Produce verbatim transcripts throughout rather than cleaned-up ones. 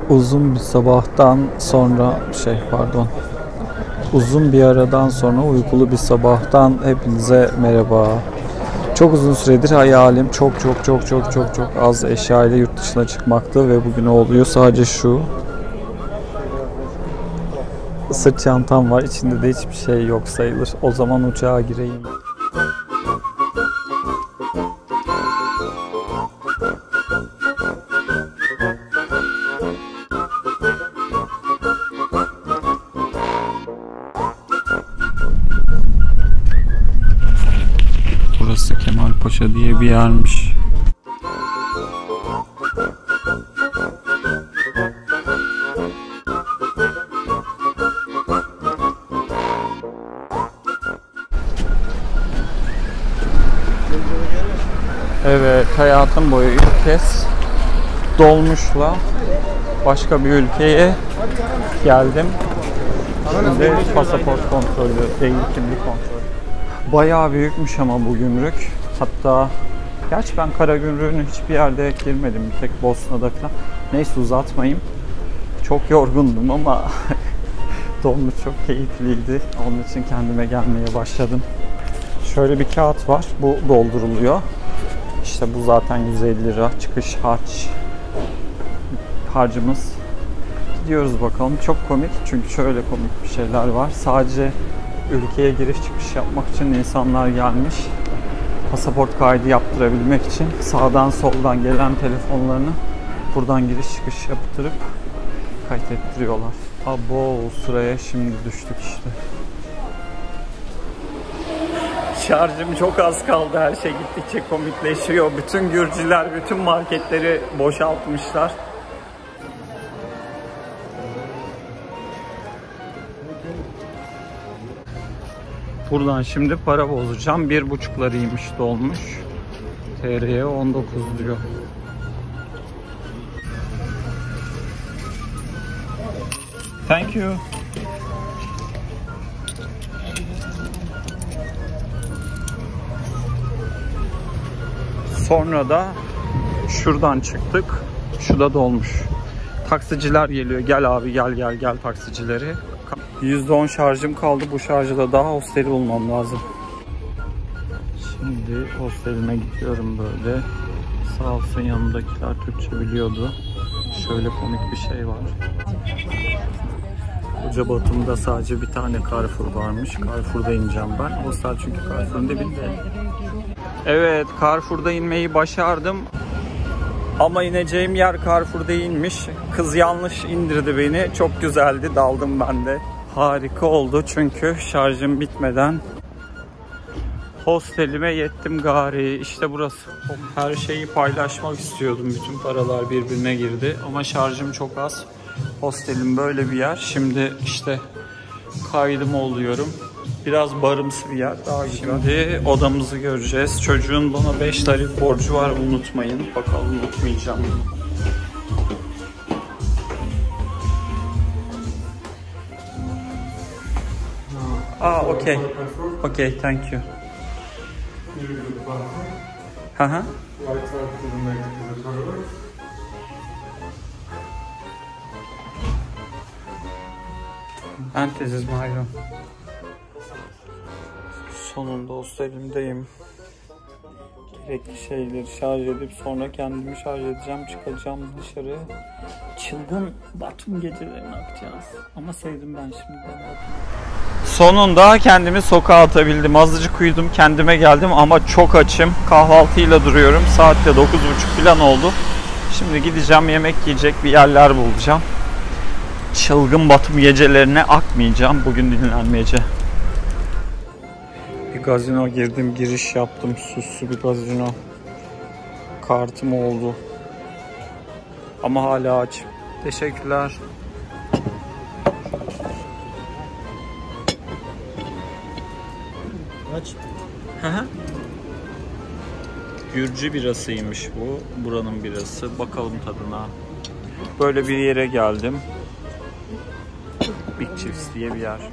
Uzun bir sabahtan sonra şey pardon uzun bir aradan sonra uykulu bir sabahtan hepinize merhaba. Çok uzun süredir hayalim çok çok çok çok çok çok az eşya ile yurt dışına çıkmaktı ve bugün oluyor. Sadece şu sırt çantam var, içinde de hiçbir şey yok sayılır. O zaman uçağa gireyim. Burası Kemalpaşa diye bir yermiş. Evet, hayatım boyu ilk kez dolmuşla başka bir ülkeye geldim. Şimdi pasaport kontrolü değil, kimlik kontrolü. Bayağı büyükmüş ama bu gümrük. Hatta gerçi ben kara gümrüğünü hiçbir yerde girmedim. Bir tek Bosna'da falan. Neyse uzatmayayım. Çok yorgundum ama dolmuş çok keyifliydi. Onun için kendime gelmeye başladım. Şöyle bir kağıt var. Bu dolduruluyor. İşte bu zaten yüz elli lira. Çıkış harç harcımız. Gidiyoruz bakalım. Çok komik. Çünkü şöyle komik bir şeyler var. Sadece ülkeye giriş çıkış yapmak için insanlar gelmiş. Pasaport kaydı yaptırabilmek için sağdan soldan gelen telefonlarını buradan giriş çıkış yaptırıp kaydettiriyorlar. Abo, sıraya şimdi düştük işte. Şarjım çok az kaldı. Her şey gittikçe komikleşiyor. Bütün Gürcüler bütün marketleri boşaltmışlar. Buradan şimdi para bozacağım. Bir buçuklarıymış dolmuş. T L'ye on dokuz diyor. Thank you. Sonra da şuradan çıktık. Şu da dolmuş. Taksiciler geliyor. Gel abi gel gel gel taksicileri. yüzde on şarjım kaldı. Bu şarjı da daha hosteli bulmam lazım. Şimdi hosteline gidiyorum böyle. Sağ olsun yanındakiler Türkçe biliyordu. Şöyle komik bir şey var. Koca Batum'da sadece bir tane Carrefour varmış. Carrefour'da ineceğim ben. Hostel çünkü Carrefour'un dibinde. Evet, Carrefour'da inmeyi başardım. Ama ineceğim yer Carrefour değilmiş. Kız yanlış indirdi beni. Çok güzeldi. Daldım ben de. Harika oldu çünkü şarjım bitmeden hostelime yettim gari. İşte burası. Her şeyi paylaşmak istiyordum. Bütün paralar birbirine girdi. Ama şarjım çok az. Hostelim böyle bir yer. Şimdi işte kaydım oluyorum. Biraz barımsı bir yer. Daha güzel. Şimdi odamızı göreceğiz. Çocuğun bana beş tarif borcu var, unutmayın. Bakalım unutmayacağım. Ah, okay. Okay, thank you. Haha. And this is my room. Sonunda hostelimdeyim. Gerekli şeyleri şarj edip sonra kendimi şarj edeceğim. Çıkacağım dışarı. Çılgın Batum gecelerini akacağız. Ama sevdim ben şimdiden Batum'u. Sonunda kendimi sokağa atabildim. Azıcık uyudum, kendime geldim ama çok açım. Kahvaltıyla duruyorum. Saat de dokuz buçuk falan oldu. Şimdi gideceğim, yemek yiyecek bir yerler bulacağım. Çılgın Batum gecelerine akmayacağım. Bugün dinlenmece. Bir gazino girdim, giriş yaptım. Süslü bir gazino. Kartım oldu. Ama hala aç. Teşekkürler. Aç. Gürcü birasıymış bu. Buranın birası. Bakalım tadına. Böyle bir yere geldim. Big Chiefs diye bir yer.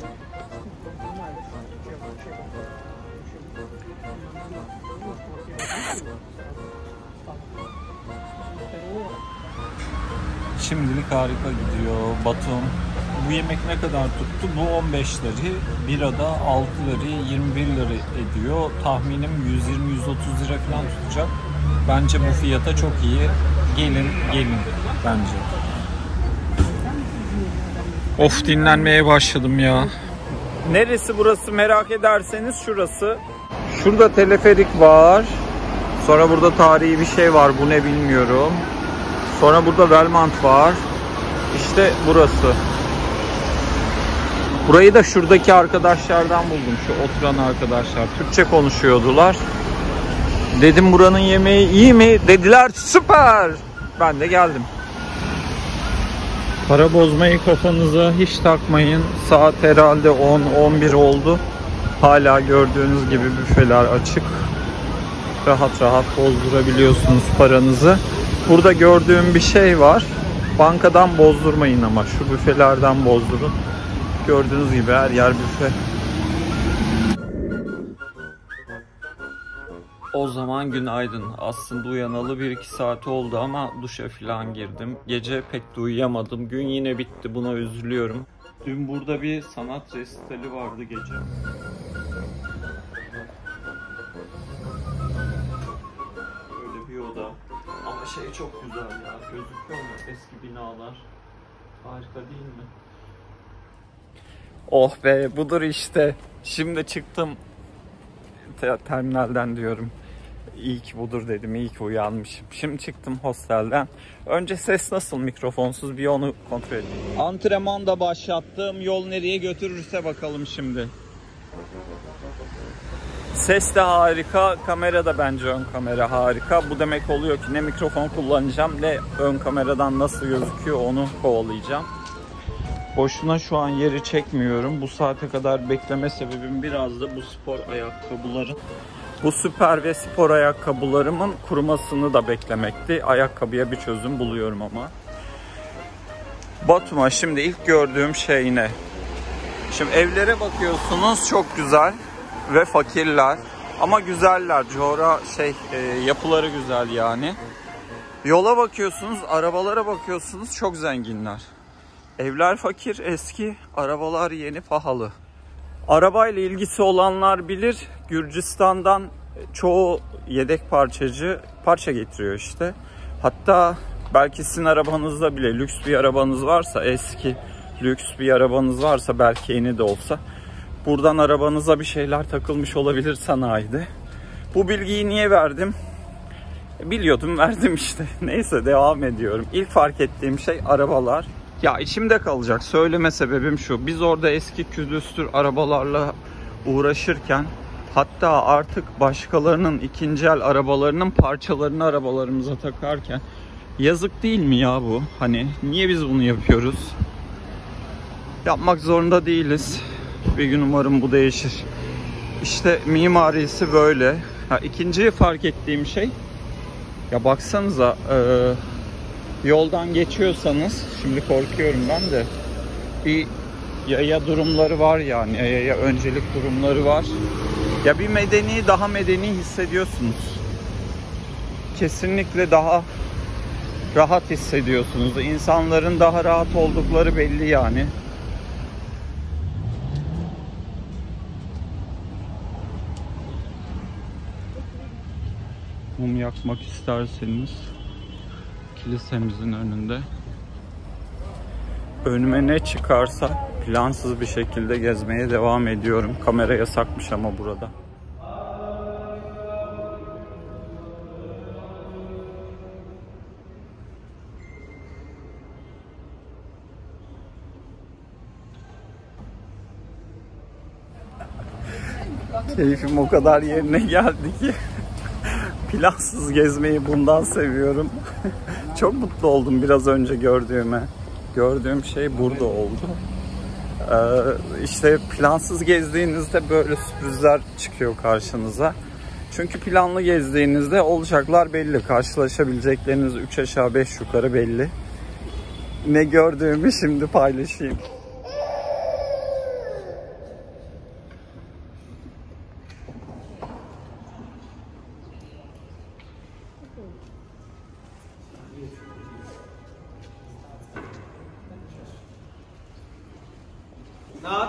Şimdilik harika gidiyor Batum. Bu yemek ne kadar tuttu? Bu on beş lira. Birada altı lira, yirmi bir lira ediyor. Tahminim yüz yirmi yüz otuz lira falan tutacak. Bence bu fiyata çok iyi. Gelin, gelin bence. Of, dinlenmeye başladım ya. Neresi burası merak ederseniz şurası. Şurada teleferik var. Sonra burada tarihi bir şey var. Bu ne bilmiyorum. Sonra burada Belmont var. İşte burası. Burayı da şuradaki arkadaşlardan buldum. Şu oturan arkadaşlar. Türkçe konuşuyordular. Dedim buranın yemeği iyi mi? Dediler süper. Ben de geldim. Para bozmayı kafanıza hiç takmayın. Saat herhalde on on bir oldu. Hala gördüğünüz gibi büfeler açık. Rahat rahat bozdurabiliyorsunuz paranızı. Burada gördüğüm bir şey var. Bankadan bozdurmayın ama şu büfelerden bozdurun. Gördüğünüz gibi her yer büfe. O zaman günaydın. Aslında uyanalı bir iki saat oldu ama duşa falan girdim. Gece pek de uyuyamadım. Gün yine bitti. Buna üzülüyorum. Dün burada bir sanat resitali vardı gece. Böyle bir oda. Ama şey çok güzel ya. Gözüküyor mu? Eski binalar. Harika değil mi? Oh be, budur işte. Şimdi çıktım terminalden diyorum. İyi ki budur dedim, iyi ki uyanmışım. Şimdi çıktım hostelden. Önce ses nasıl mikrofonsuz bir onu kontrol edeyim. Antrenman da başlattım. Yol nereye götürürse bakalım şimdi. Ses de harika, kamera da bence ön kamera harika. Bu demek oluyor ki ne mikrofon kullanacağım ne ön kameradan nasıl gözüküyor onu kovalayacağım. Boşuna şu an yeri çekmiyorum. Bu saate kadar bekleme sebebim biraz da bu spor ayakkabıların. Bu süper ve spor ayakkabılarımın kurumasını da beklemekti. Ayakkabıya bir çözüm buluyorum ama. Batum'a şimdi ilk gördüğüm şey ne? Şimdi evlere bakıyorsunuz, çok güzel ve fakirler. Ama güzeller. Coğra şey e, yapıları güzel yani. Yola bakıyorsunuz, arabalara bakıyorsunuz, çok zenginler. Evler fakir, eski, arabalar yeni, pahalı. Arabayla ilgisi olanlar bilir, Gürcistan'dan çoğu yedek parçacı parça getiriyor işte. Hatta belki sizin arabanızda bile lüks bir arabanız varsa, eski lüks bir arabanız varsa, belki yeni de olsa, buradan arabanıza bir şeyler takılmış olabilir sanayide. Bu bilgiyi niye verdim? Biliyordum, verdim işte. Neyse, devam ediyorum. İlk fark ettiğim şey arabalar. Ya içimde kalacak. Söyleme sebebim şu. Biz orada eski külüstür arabalarla uğraşırken, hatta artık başkalarının ikinci el arabalarının parçalarını arabalarımıza takarken, yazık değil mi ya bu? Hani niye biz bunu yapıyoruz? Yapmak zorunda değiliz. Bir gün umarım bu değişir. İşte mimarisi böyle. Ha, ikinci fark ettiğim şey, ya baksanıza, e, yoldan geçiyorsanız, şimdi korkuyorum ben de, bir yaya durumları var yani, yaya öncelik durumları var. Ya bir medeni, daha medeni hissediyorsunuz. Kesinlikle daha rahat hissediyorsunuz. İnsanların daha rahat oldukları belli yani. Mum yakmak isterseniz kilisemizin önünde. Önüme ne çıkarsa plansız bir şekilde gezmeye devam ediyorum. Kamera yasakmış ama burada. Keyfim o kadar yerine geldi ki plansız gezmeyi bundan seviyorum. Çok mutlu oldum biraz önce gördüğüme. Gördüğüm şey burada oldu. Ee, işte plansız gezdiğinizde böyle sürprizler çıkıyor karşınıza. Çünkü planlı gezdiğinizde olacaklar belli. Karşılaşabilecekleriniz üç aşağı beş yukarı belli. Ne gördüğümü şimdi paylaşayım.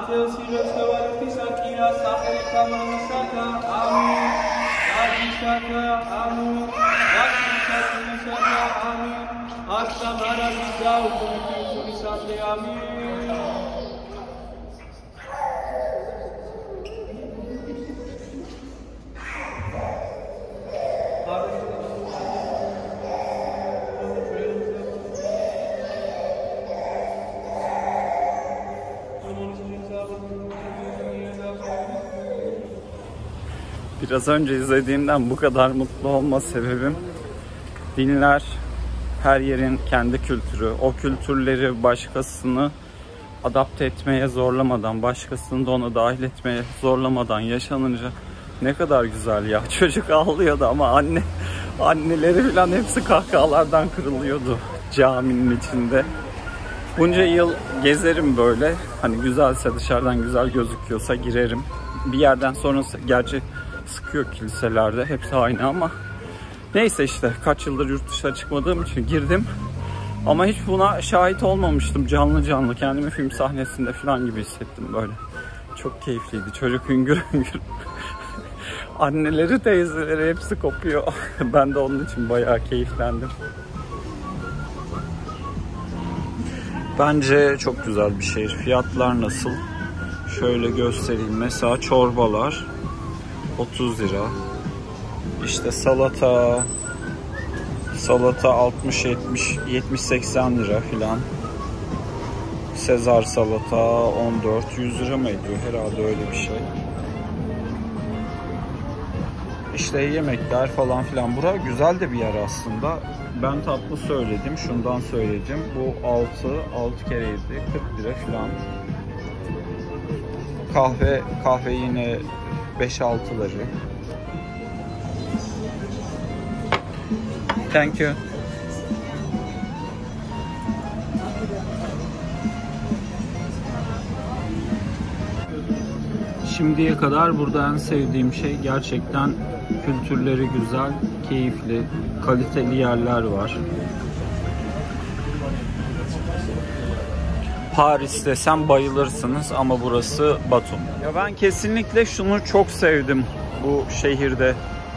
Biraz önce izlediğimden bu kadar mutlu olma sebebim, dinler, her yerin kendi kültürü, o kültürleri başkasını adapte etmeye zorlamadan, başkasını da ona dahil etmeye zorlamadan yaşanınca ne kadar güzel ya. Çocuk ağlıyordu ama anne anneleri falan hepsi kahkahalardan kırılıyordu caminin içinde. Bunca yıl gezerim böyle, hani güzelse, dışarıdan güzel gözüküyorsa girerim. Bir yerden sonra gerçi sıkıyor kiliselerde, hepsi aynı ama neyse işte, kaç yıldır yurt dışına çıkmadığım için girdim. Ama hiç buna şahit olmamıştım canlı canlı. Kendimi film sahnesinde falan gibi hissettim böyle. Çok keyifliydi. Çocuk hüngür hüngür. Anneleri, teyzeleri hepsi kopuyor. Ben de onun için bayağı keyiflendim. Bence çok güzel bir şehir. Fiyatlar nasıl? Şöyle göstereyim. Mesela çorbalar otuz lira. İşte salata salata altmış yetmiş yetmiş seksen lira filan. Sezar salata on dört yüz lira mı ediyor? Herhalde öyle bir şey. İşte yemekler falan filan. Bura güzel de bir yer aslında. Ben tatlı söyledim. Şundan söyleyeceğim. Bu altı altı kere yedi kırk lira filan. Kahve kahve yine beş altıları. Thank you. Şimdiye kadar burada en sevdiğim şey gerçekten kültürleri güzel, keyifli, kaliteli yerler var. Paris desem bayılırsınız ama burası Batum. Ya ben kesinlikle şunu çok sevdim bu şehirde.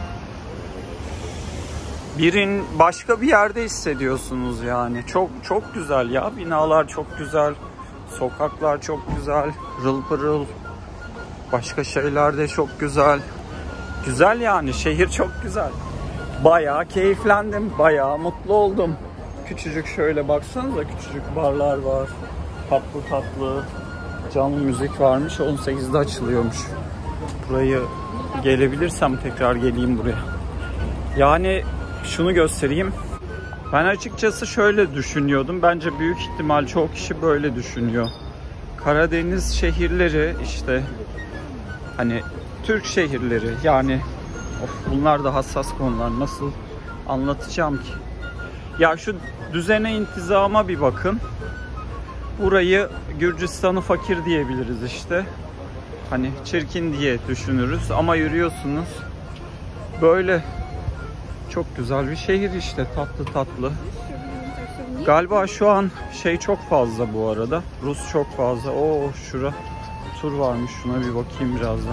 Birin başka bir yerde hissediyorsunuz yani. Çok çok güzel ya. Binalar çok güzel. Sokaklar çok güzel. Pırıl pırıl. Başka şeyler de çok güzel. Güzel yani. Şehir çok güzel. Bayağı keyiflendim. Bayağı mutlu oldum. Küçücük şöyle baksanıza, küçücük barlar var. Tatlı tatlı canlı müzik varmış. on sekizde açılıyormuş. Burayı gelebilirsem tekrar geleyim buraya. Yani şunu göstereyim. Ben açıkçası şöyle düşünüyordum. Bence büyük ihtimal çoğu kişi böyle düşünüyor. Karadeniz şehirleri işte, hani Türk şehirleri yani, of, bunlar da hassas konular. Nasıl anlatacağım ki? Ya şu düzene, intizama bir bakın. Burayı Gürcistan'ı fakir diyebiliriz işte. Hani çirkin diye düşünürüz ama yürüyorsunuz. Böyle çok güzel bir şehir işte, tatlı tatlı. Galiba şu an şey çok fazla bu arada. Rus çok fazla. Oo, şura tur varmış. Şuna bir bakayım birazdan.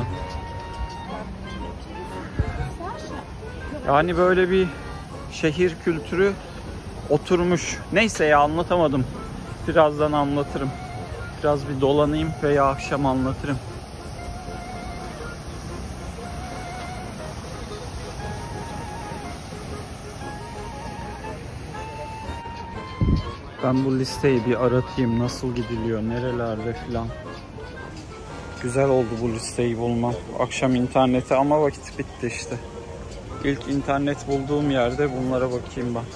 Yani böyle bir şehir kültürü oturmuş. Neyse ya, anlatamadım. Birazdan anlatırım. Biraz bir dolanayım veya akşam anlatırım. Ben bu listeyi bir aratayım. Nasıl gidiliyor, nerelerde filan. Güzel oldu bu listeyi bulmam. Akşam internete ama vakit bitti işte. İlk internet bulduğum yerde bunlara bakayım ben.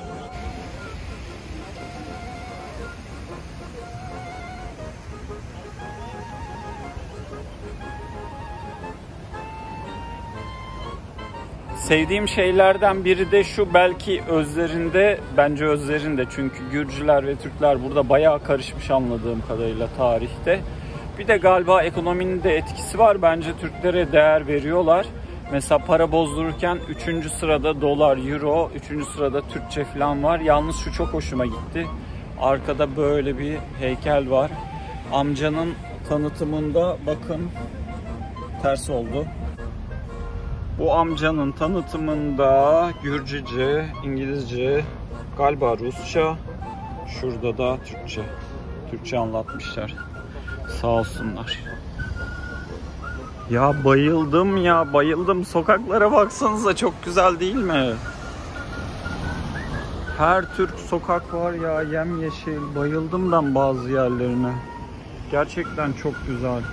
Sevdiğim şeylerden biri de şu, belki özlerinde, bence özlerinde, çünkü Gürcüler ve Türkler burada bayağı karışmış anladığım kadarıyla tarihte. Bir de galiba ekonominin de etkisi var. Bence Türklere değer veriyorlar. Mesela para bozdururken üçüncü sırada dolar, euro, üçüncü sırada Türkçe falan var. Yalnız şu çok hoşuma gitti. Arkada böyle bir heykel var. Amcanın tanıtımında bakın ters oldu. Bu amcanın tanıtımında Gürcüce, İngilizce, galiba Rusça, şurada da Türkçe. Türkçe anlatmışlar. Sağ olsunlar. Ya bayıldım ya bayıldım. Sokaklara baksanıza, çok güzel değil mi? Her Türk sokak var ya, yemyeşil. Bayıldım ben bazı yerlerine. Gerçekten çok güzel.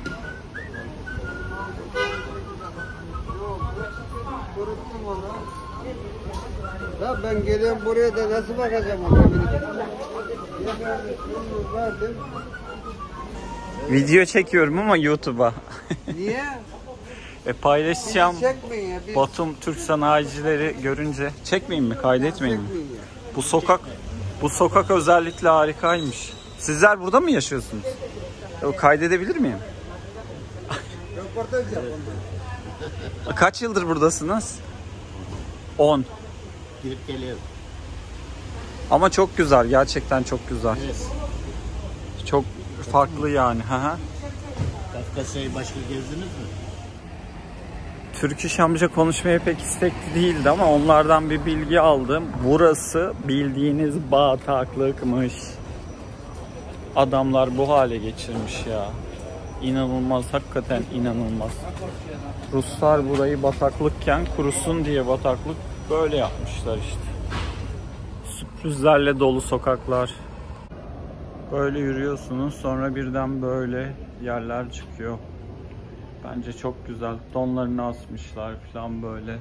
Ya ben geliyorum buraya da nasıl bakacağım ona? Video çekiyorum ama YouTube'a. Niye? E paylaşacağım. Çekmeyin ya. Biz... Batum Türk sanayicileri görünce çekmeyeyim mi? Kaydetmeyin mi? Çekmeyin ya. Bu sokak bu sokak özellikle harikaymış. Sizler burada mı yaşıyorsunuz? O kaydedebilir miyim? Röportaj yap ondan. Kaç yıldır buradasınız? on. Gidip geliyorum. Ama çok güzel, gerçekten çok güzel. Evet. Çok farklı yani. Hı hı. Kafkasya'yı başka gezdiniz mi? Türk İş amca konuşmaya pek istekli değildi ama onlardan bir bilgi aldım. Burası bildiğiniz bataklıkmış. Adamlar bu hale geçirmiş ya. İnanılmaz, hakikaten inanılmaz. Ruslar burayı bataklıkken kurusun diye bataklık böyle yapmışlar işte. Sürprizlerle dolu sokaklar. Böyle yürüyorsunuz, sonra birden böyle yerler çıkıyor. Bence çok güzel. Donlarını asmışlar falan böyle.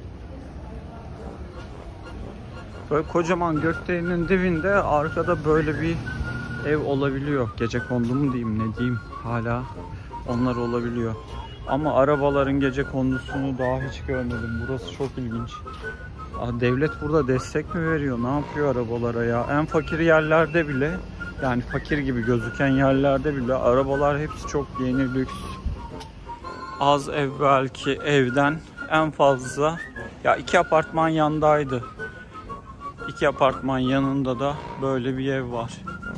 Böyle kocaman gökdelenin dibinde arkada böyle bir ev olabiliyor. Gecekondu mu diyeyim, ne diyeyim, hala onlar olabiliyor. Ama arabaların gecekondusunu daha hiç görmedim. Burası çok ilginç. Devlet burada destek mi veriyor? Ne yapıyor arabalara ya? En fakir yerlerde bile, yani fakir gibi gözüken yerlerde bile arabalar hepsi çok yeni, lüks. Az evvelki evden en fazla, ya iki apartman yandaydı. İki apartman yanında da böyle bir ev var.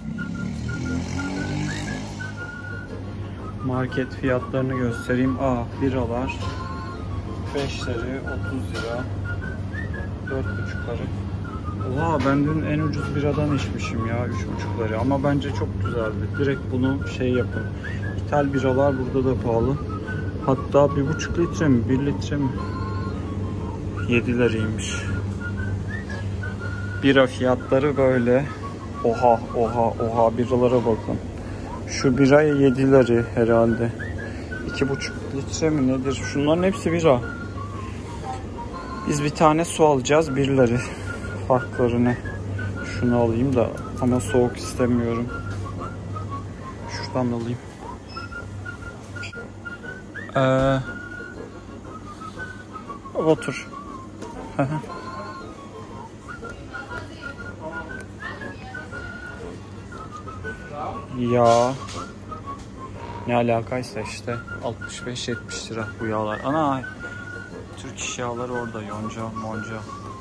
Market fiyatlarını göstereyim. Aa, biralar beş lira, otuz lira, dört buçuk lira. Oha, ben dün en ucuz biradan içmişim ya, üç buçuk lira. Ama bence çok güzeldi. Direkt bunu şey yapın. İthal biralar burada da pahalı. Hatta bir buçuk litre mi, bir litre mi? yedi liraymış. Bira fiyatları böyle. Oha, oha, oha, biralara bakın. Şu biraya yedi lira herhalde. iki buçuk litre mi nedir? Şunların hepsi bira. Biz bir tane su alacağız, bir lira. Farkları ne? Şunu alayım da ama soğuk istemiyorum. Şuradan alayım. Ee, otur. Ya ne alakaysa işte altmış beş yetmiş lira bu yağlar. Ana, Türk iş yağları orada, yonca monca.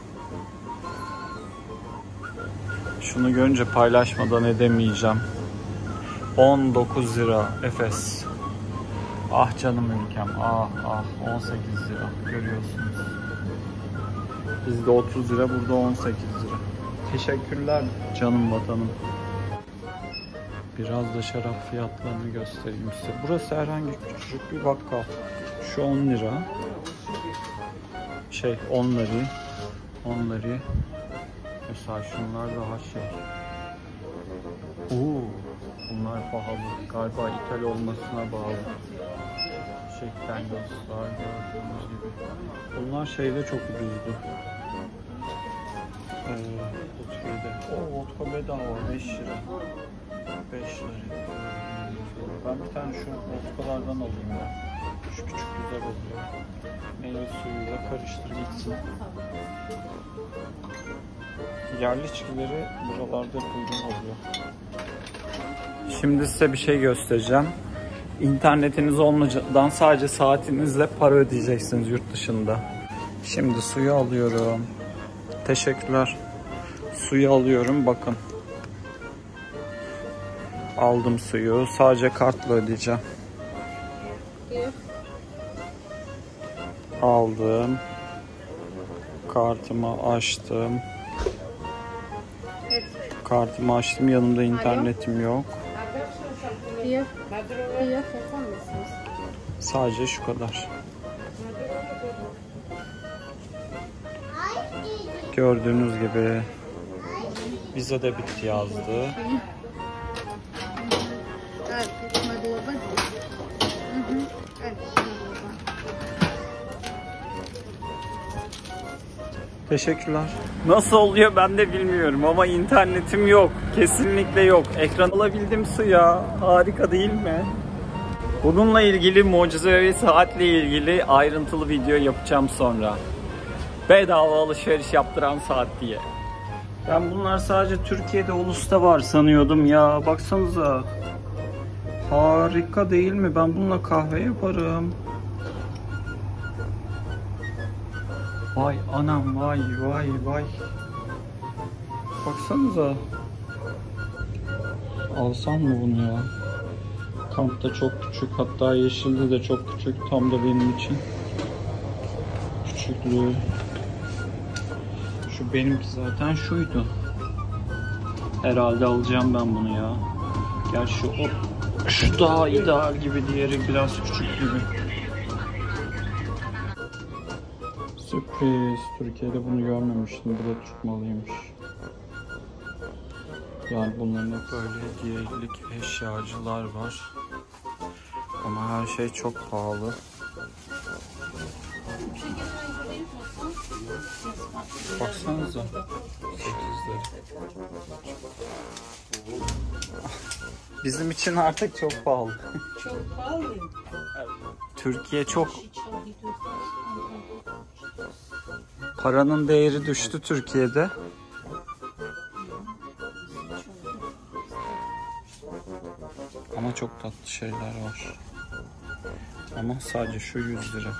Şunu görünce paylaşmadan edemeyeceğim. on dokuz lira Efes. Ah canım ülkem, ah ah, on sekiz lira görüyorsunuz. Bizde otuz lira, burada on sekiz lira. Teşekkürler canım vatanım. Biraz da şarap fiyatlarını göstereyim size. Burası herhangi küçük bir bakkal. Şu on lira. Şey on lira. on lira. Mesela şunlar daha şey. Oo, bunlar pahalı. Galiba ithal olmasına bağlı. Jack Daniels'lar gördüğünüz gibi. Bunlar şeyde çok ucuzdu. Ee, vodka'da. Oo, vodka bedava beş lira. beş lira. Ben bir tane şu vodkalardan alayım ya. Şu küçük güzel oluyor. Meyve suyuyla karıştır gitsin. Yerli içkileri buralarda uygun oluyor. Şimdi size bir şey göstereceğim. İnternetiniz olmadan sadece saatinizle para ödeyeceksiniz yurt dışında. Şimdi suyu alıyorum. Teşekkürler. Suyu alıyorum, bakın. Aldım suyu. Sadece kartla ödeyeceğim. Aldım. Kartımı açtım. Kartımı açtım. Yanımda internetim yok. Sadece şu kadar. Gördüğünüz gibi Visa da bitti yazdı. Teşekkürler. Nasıl oluyor ben de bilmiyorum ama internetim yok. Kesinlikle yok. Ekran alabildim suya. Harika değil mi? Bununla ilgili mucizevi saatle ilgili ayrıntılı video yapacağım sonra. Bedava alışveriş yaptıran saat diye. Ben bunlar sadece Türkiye'de Ulus'ta var sanıyordum ya. Baksanıza. Harika değil mi? Ben bununla kahve yaparım. Vay anam vay vay vay. Baksanıza. Alsam mı bunu ya? Kampta çok küçük, hatta yeşilde de çok küçük. Tam da benim için. Küçüklüğü. Şu benimki zaten şuydu. Herhalde alacağım ben bunu ya. Gerçi o şu daha ideal gibi, diğeri biraz küçük gibi. Sürpriz. Türkiye'de bunu görmemiştim. Bu da Türk malıymış. Yani bunların hep böyle hediyelik eşyacılar var. Ama her şey çok pahalı. Baksanıza. sekizleri. Bizim için artık çok pahalı. Çok pahalı. Türkiye çok... Paranın değeri düştü Türkiye'de. Ama çok tatlı şeyler var. Ama sadece şu yüz lira.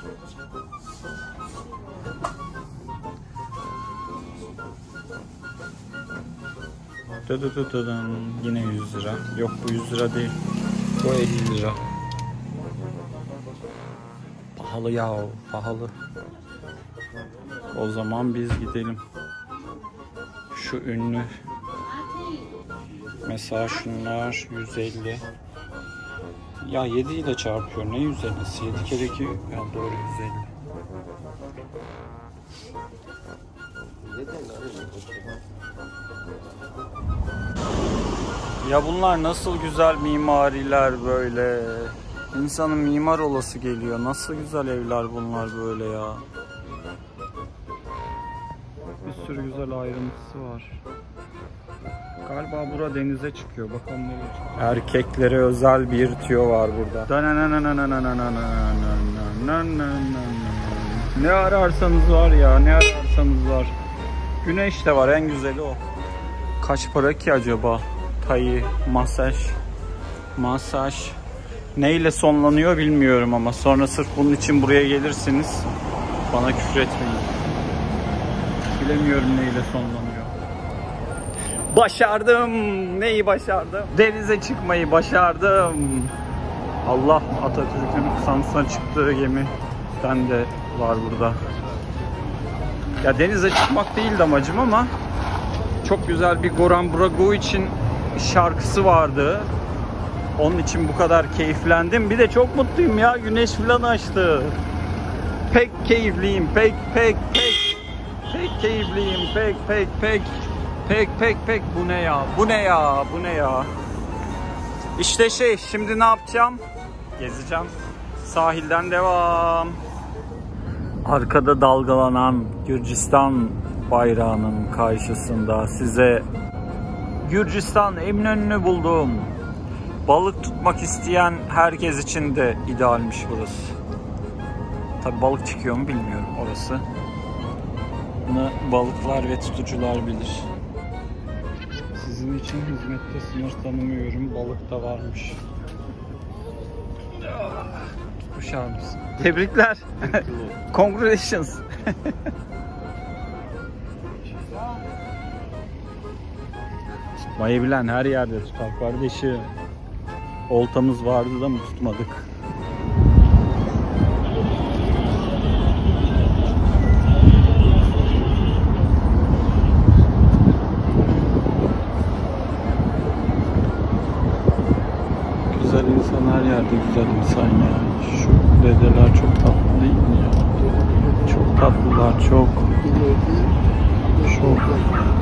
Dıdıdıdıdın. Yine yüz lira. Yok, bu yüz lira değil. Bu elli lira. Pahalı ya, pahalı. O zaman biz gidelim. Şu ünlü. Mesela şunlar yüz elli. Ya yedi ile çarpıyor. Ne yüz ellisi? yedi kere iki. Ya doğru, yüz elli. Ya bunlar nasıl güzel mimariler böyle. İnsanın mimar olası geliyor. Nasıl güzel evler bunlar böyle ya. Bir sürü güzel ayrıntısı var. Galiba bura denize çıkıyor. Bakalım nereye çıkıyor. Erkeklere özel bir tüyo var burada. Ne ararsanız var ya, ne ararsanız var. Güneş de var, en güzeli o. Kaç para ki acaba? Tayı, masaj, masaj. Neyle sonlanıyor bilmiyorum ama sonra sırf bunun için buraya gelirsiniz. Bana küfür etmeyin. Bilemiyorum neyle sonlanıyor. Başardım. Neyi başardım? Denize çıkmayı başardım. Allah, Atatürk'ün Samsun'a çıktığı gemiden de var burada. Ya denize çıkmak değildi amacım ama çok güzel bir Goran Dragović'in şarkısı vardı. Onun için bu kadar keyiflendim. Bir de çok mutluyum ya. Güneş falan açtı. Pek keyifliyim. Pek pek pek. Pek keyifliyim. Pek pek pek. Pek pek pek. Bu ne ya? Bu ne ya? Bu ne ya? İşte şey, şimdi ne yapacağım? Gezeceğim. Sahilden devam. Arkada dalgalanan Gürcistan bayrağının karşısında size Gürcistan Eminönü'nü buldum. Balık tutmak isteyen herkes için de idealmiş burası. Tabi balık çıkıyor mu bilmiyorum orası. Bunu balıklar ve tutucular bilir. Sizin için hizmette sınır tanımıyorum. Balık da varmış. Tutuşar mısın? Tebrikler. Congratulations. Tutmayı bilen her yerde tutar kardeşim. Oltamız vardı da mı tutmadık? Güzel insan her yerde güzel insan ya. Şu dedeler çok tatlı değil mi ya? Çok tatlılar, çok. Çok.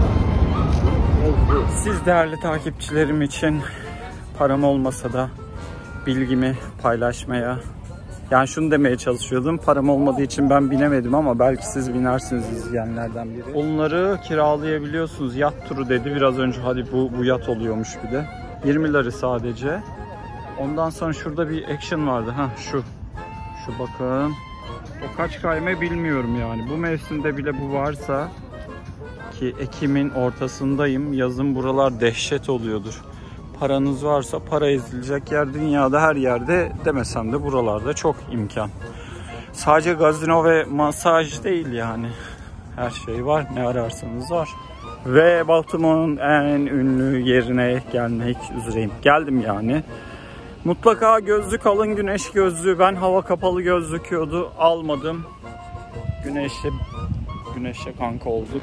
Siz değerli takipçilerim için param olmasa da bilgimi paylaşmaya, yani şunu demeye çalışıyordum, param olmadığı için ben binemedim ama belki siz binersiniz izleyenlerden biri. Onları kiralayabiliyorsunuz. Yat turu dedi biraz önce, hadi bu, bu yat oluyormuş bir de. yirmi lira sadece. Ondan sonra şurada bir action vardı. Ha şu. Şu bakın. O kaç kayme bilmiyorum yani. Bu mevsimde bile bu varsa, ki Ekim'in ortasındayım. Yazın buralar dehşet oluyordur. Paranız varsa, para ezilecek yer dünyada her yerde demesem de buralarda çok imkan. Sadece gazino ve masaj değil yani. Her şey var. Ne ararsanız var. Ve Baltimore'un en ünlü yerine gelmek üzereyim. Geldim yani. Mutlaka gözlük alın, güneş gözlüğü. Ben hava kapalı gözlüküyordu, almadım. Güneşle, güneşle kanka olduk.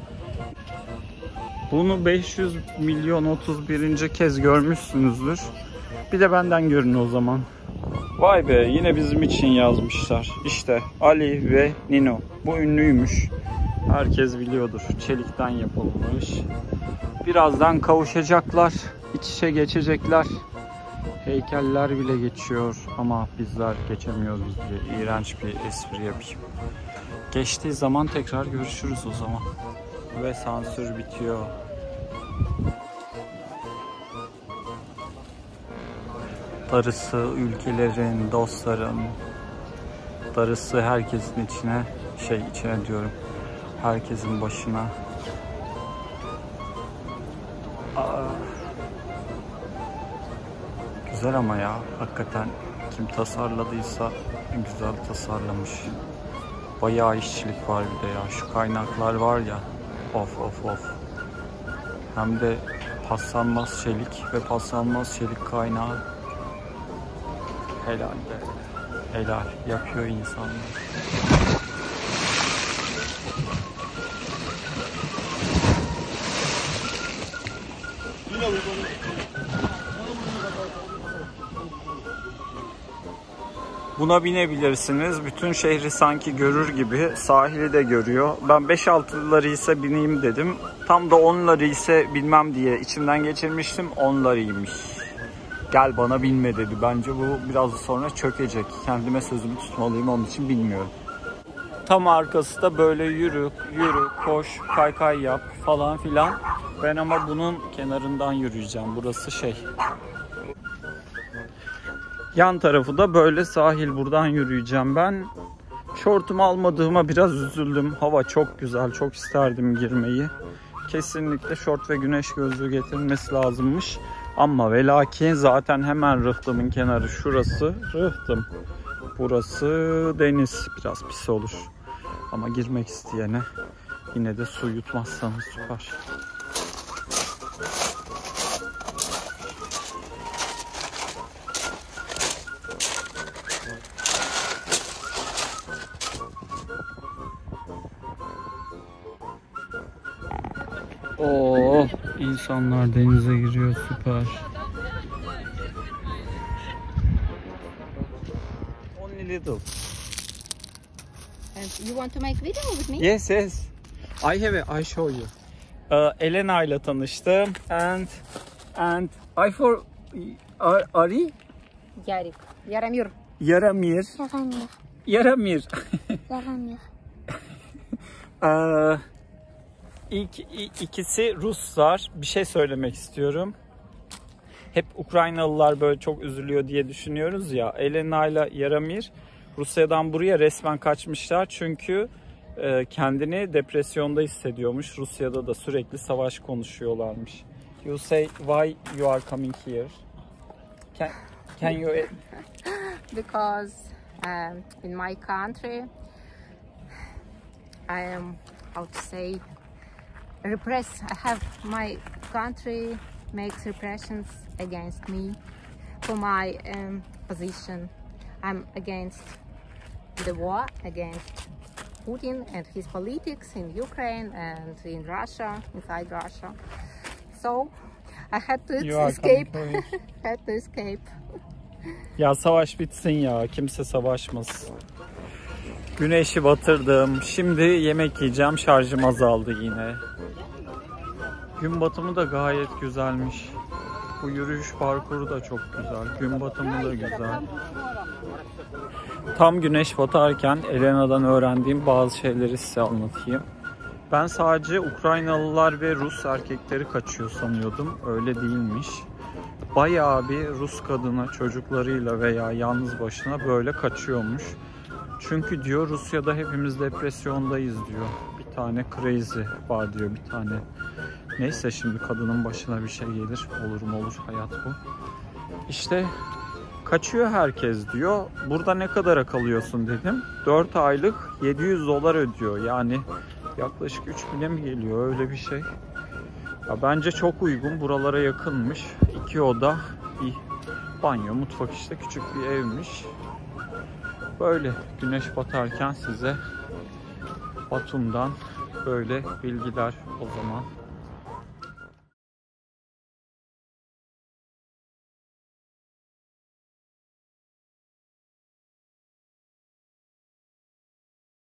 Bunu beş yüz milyon otuz birinci kez görmüşsünüzdür. Bir de benden görün o zaman. Vay be, yine bizim için yazmışlar. İşte Ali ve Nino. Bu ünlüymüş. Herkes biliyordur. Çelikten yapılmış. Birazdan kavuşacaklar. İç içe geçecekler. Heykeller bile geçiyor ama bizler geçemiyoruz diye iğrenç bir espri yapayım. Geçtiği zaman tekrar görüşürüz o zaman. Ve sansür bitiyor. Darısı ülkelerin, dostların, darısı herkesin içine, şey içine diyorum, herkesin başına. Aa. Güzel ama ya, hakikaten kim tasarladıysa güzel tasarlamış. Bayağı işçilik var bir de ya. Şu kaynaklar var ya, of of of. Hem de paslanmaz çelik ve paslanmaz çelik kaynağı. Helal be. Helal. Yapıyor insanlar. Buna binebilirsiniz. Bütün şehri sanki görür gibi, sahili de görüyor. Ben beş altıları ise bineyim dedim. Tam da onları ise bilmem diye içimden geçirmiştim. Onlarıymış. Gel bana binme dedi. Bence bu biraz sonra çökecek. Kendime sözümü tutmalıyım, onun için bilmiyorum. Tam arkası da böyle yürü, yürü, koş, kaykay yap falan filan. Ben ama bunun kenarından yürüyeceğim. Burası şey. Yan tarafı da böyle sahil, buradan yürüyeceğim ben. Şortumu almadığıma biraz üzüldüm. Hava çok güzel, çok isterdim girmeyi. Kesinlikle şort ve güneş gözlüğü getirilmesi lazımmış. Ama ve lakin zaten hemen Rıhtım'ın kenarı şurası. Rıhtım. Burası deniz. Biraz pis olur. Ama girmek isteyene yine de su yutmazsanız süper. Oo, insanlar denize giriyor, süper. Only little. And you want to make video with me? Yes, yes. I have a, I show you. Uh, Elena ile tanıştım and and I for Ar Ari Yarik. Yaramir. Yaramir. Yaramir. Yaramir. Yaramir. uh, İlk, ikisi Ruslar. Bir şey söylemek istiyorum. Hep Ukraynalılar böyle çok üzülüyor diye düşünüyoruz ya. Elena ile Yaramir Rusya'dan buraya resmen kaçmışlar. Çünkü e, kendini depresyonda hissediyormuş. Rusya'da da sürekli savaş konuşuyorlarmış. You say why you are coming here? Can, can you... Because um, in my country I am, how to say, repressed. I have my country makes repressions against me. for my um, position. I'm against the war, against Putin and his politics in Ukraine and in Russia, inside Russia. So I had to You are escape. coming had to escape. Ya savaş bitsin ya. Kimse savaşmasın. Güneşi batırdım. Şimdi yemek yiyeceğim. Şarjım azaldı yine. Gün batımı da gayet güzelmiş. Bu yürüyüş parkuru da çok güzel. Gün batımı da güzel. Tam güneş batarken Elena'dan öğrendiğim bazı şeyleri size anlatayım. Ben sadece Ukraynalılar ve Rus erkekleri kaçıyor sanıyordum. Öyle değilmiş. Bayağı bir Rus kadına çocuklarıyla veya yalnız başına böyle kaçıyormuş. Çünkü diyor Rusya'da hepimiz depresyondayız diyor. Bir tane crazy var diyor, bir tane. Neyse, şimdi kadının başına bir şey gelir. Olur mu olur, hayat bu. İşte kaçıyor herkes diyor. Burada ne kadara kalıyorsun dedim. dört aylık yedi yüz dolar ödüyor. Yani yaklaşık üç bine mi geliyor, öyle bir şey. Ya bence çok uygun. Buralara yakınmış. İki oda, bir banyo, mutfak, işte küçük bir evmiş. Böyle güneş batarken size Batum'dan böyle bilgiler o zaman.